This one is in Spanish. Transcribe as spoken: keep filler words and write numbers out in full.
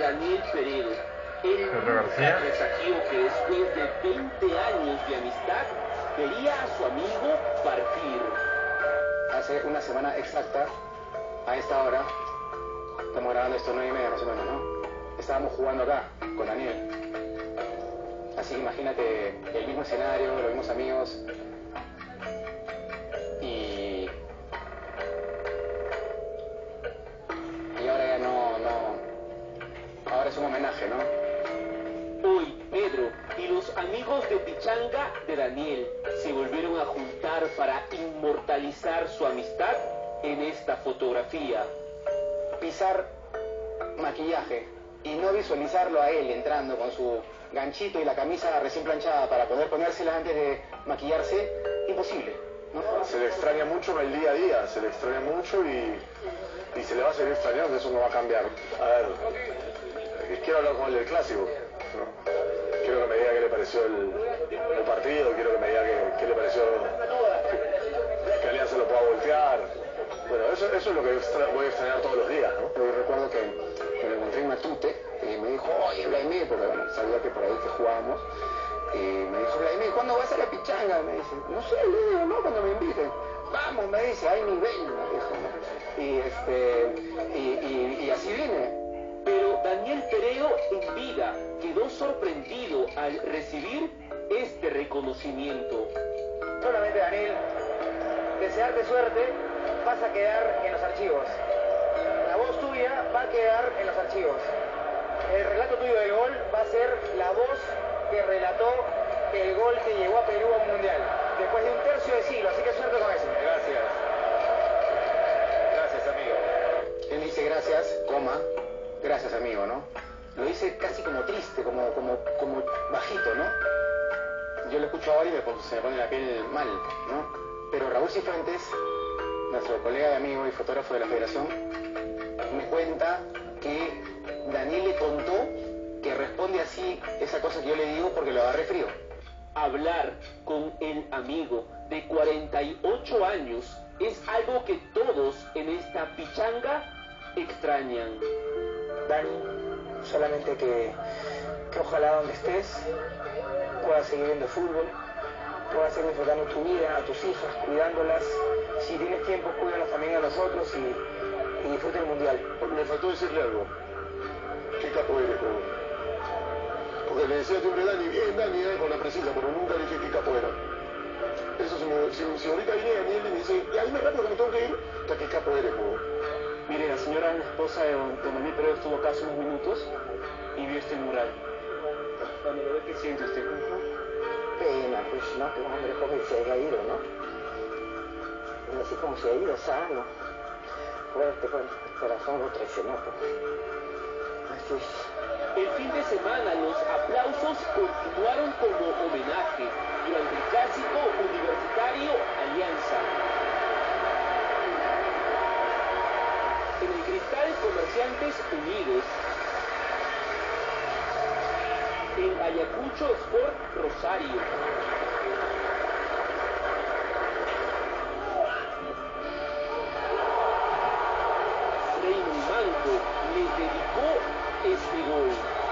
Daniel Peredo. Él nunca presagió que después de veinte años de amistad vería a su amigo partir. Hace una semana exacta, a esta hora, estamos grabando esto nueve y media más o menos, ¿no? Estábamos jugando acá, con Daniel. Así que imagínate el mismo escenario, los mismos amigos. Y... Y ahora ya no, no... Ahora es un homenaje, ¿no? Hoy, Pedro y los amigos de Pichanga de Daniel se volvieron a juntar para inmortalizar su amistad en esta fotografía. Pisar maquillaje y no visualizarlo a él entrando con su ganchito y la camisa recién planchada para poder ponérsela antes de maquillarse, imposible, ¿no? Se le extraña mucho en el día a día, se le extraña mucho y, y se le va a seguir extrañando, eso no va a cambiar. A ver, quiero hablar con él del clásico, ¿no? Quiero que me diga qué le pareció el, el partido, quiero que me diga qué, qué le pareció que, que Alianza lo pueda voltear. Bueno, eso, eso es lo que extra, voy a extrañar todos los días, ¿no? Yo recuerdo que me lo encontré en Matute y me dijo, oye, Vladimir, porque bueno, sabía que por ahí que jugábamos, y me dijo, Vladimir, ¿cuándo vas a la Pichanga? Me dice, no sé, le digo, no, cuando me inviten. Vamos, me dice, hay nivel, me dijo, ¿no? Y, este, y, y, y así vine. Pero Daniel Peredo en vida quedó sorprendido al recibir este reconocimiento. Solamente, Daniel, desearte suerte, vas a quedar en los archivos. La voz tuya va a quedar en los archivos. El relato tuyo del gol va a ser la voz que relató el gol que llevó a Perú a un mundial. Después de un tercio de siglo, así que suerte con eso. Gracias. Gracias, amigo. Él dice gracias, coma, gracias, amigo, ¿no? Lo dice casi como triste, como, como, como bajito, ¿no? Yo lo escucho ahora y me, se me pone la piel mal, ¿no? Pero Raúl Cifuentes, nuestro colega de amigo y fotógrafo de la Federación, me cuenta que Daniel le contó que responde así esa cosa que yo le digo porque lo agarré frío. Hablar con el amigo de cuarenta y ocho años es algo que todos en esta pichanga extrañan. Dani, solamente que, que ojalá donde estés puedas seguir viendo fútbol, puedas seguir disfrutando tu vida, a tus hijas, cuidándolas. Si tienes tiempo, cuídanos también a nosotros y, y disfruta el mundial. Me faltó decirle algo. Qué capo eres, bro. Porque le decía siempre Dani, bien Dani, eh, con la precisa, pero nunca le dije qué capo era. Eso si, me, si, si ahorita viene Daniel y me dice, ya dime rápido que me tengo que ir, hasta qué capo eres, bro. Mire, la señora, la esposa de don Daniel Peredo estuvo acá hace unos minutos y vio este mural. Cuando lo ve, ¿qué siente usted? Pena, pues, ¿no? Que un hombre joven se haya ido, ¿no? Y así como se ha ido, sano, fuerte, pues, el corazón lo traicionó, pues. Así es. El fin de semana los aplausos continuaron como homenaje durante el clásico universitario Alianza. En el Cristal Comerciantes Unidos, en Ayacucho Sport Rosario, Raymond Manco le dedicó este gol.